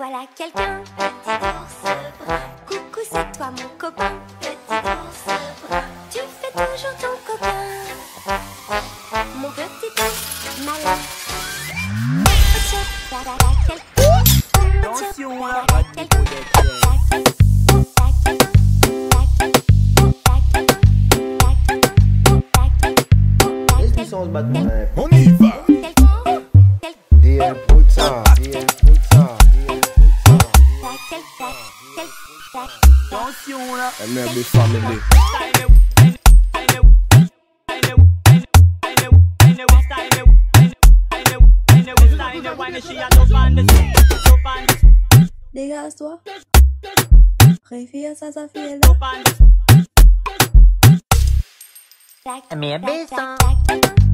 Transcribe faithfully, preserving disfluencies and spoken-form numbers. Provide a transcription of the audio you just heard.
voilà quelqu'un, petit ours brun. Coucou, c'est toi mon copain, petit ours brun. Tu fais toujours ton copain, mon petit ours malin. Attention là. Est-ce qu'ils sont en battement? On y va. D L put ça, D L put ça, D L put ça. Attention là. M R B family. Dégage-toi. Réfie à ça, ça fait M R B